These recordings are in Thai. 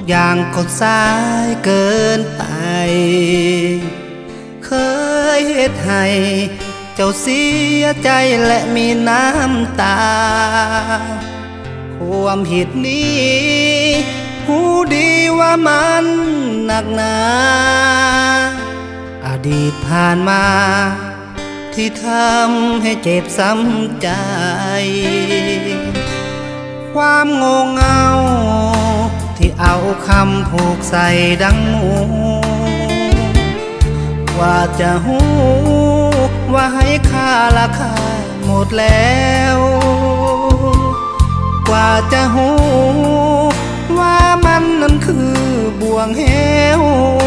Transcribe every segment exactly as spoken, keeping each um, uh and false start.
อย่างก็สายเกินไปเคยเหตุให้เจ้าเสียใจและมีน้ำตาความผิดนี้หูดีว่ามันหนักหนาอดีตผ่านมาที่ทำให้เจ็บซ้ำใจความโง่เงาที่เอาคำผูกใส่ดังหมูว่าจะหูว่าให้ค่าราคาหมดแล้วกว่าจะหูว่ามันนั้นคือบ่วงเหว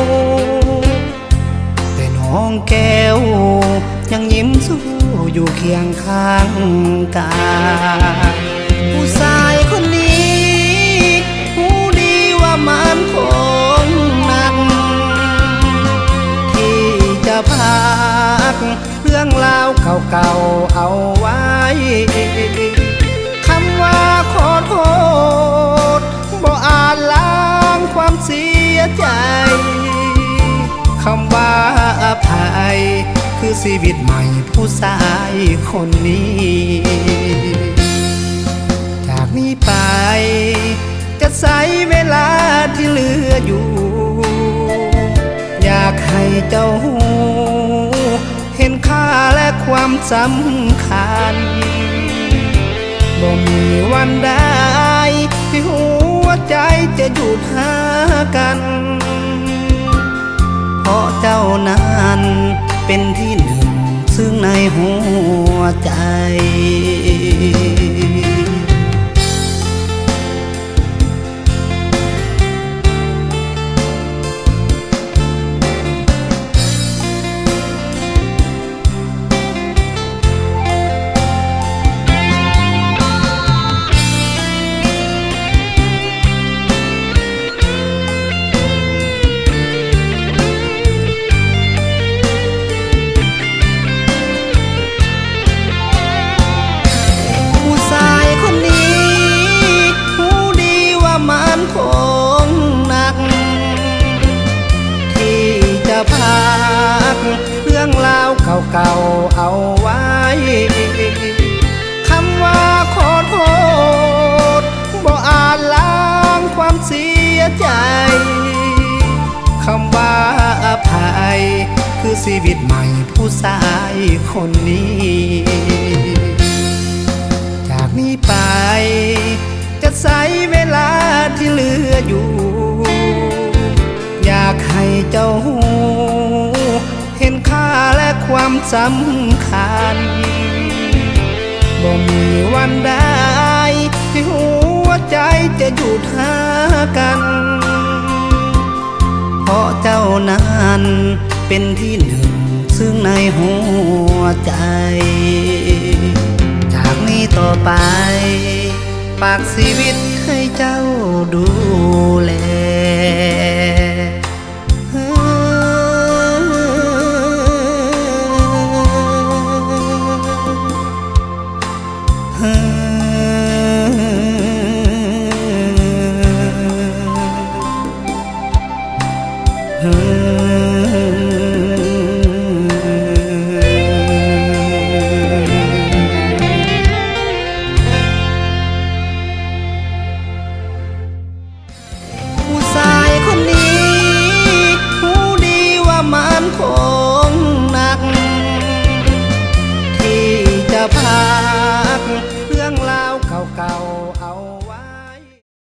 แต่น้องแก้วยังยิ้มสู้อยู่เคียงข้างกายผู้ชายคนนี้หูดีว่ามันคงหนักที่จะพักเรื่องราวเก่าๆเอาไว้คำว่าขอโทษบ่อาจล้างความเสียใจคำว่าอภัยคือชีวิตใหม่ผู้ชายคนนี้จากนี้ไปจะใช้เวลาที่เหลืออยู่อยากให้เจ้าหูเห็นค่าและความสำคัญบ่มีวันใดที่หัวใจจะหยุดหากันเพราะเจ้านั้นเป็นที่หนึ่งซึ่งในหัวใจพักเรื่องราวเก่าๆเอาไว้คำว่าขอโทษบ่อาจล้างความเสียใจคำว่าอภัยคือชีวิตใหม่ผู้ชายคนนี้จากนี้ไปจะใช้เวลาที่เหลืออยู่อยากให้เจ้าหูเห็นค่าและความสำคัญบ่มีวันใดที่หัวใจจะหยุดหากันเพราะเจ้านั้นเป็นที่หนึ่งซึ่งในหัวใจจากนี้ต่อไปฝากชีวิตให้เจ้าดูแล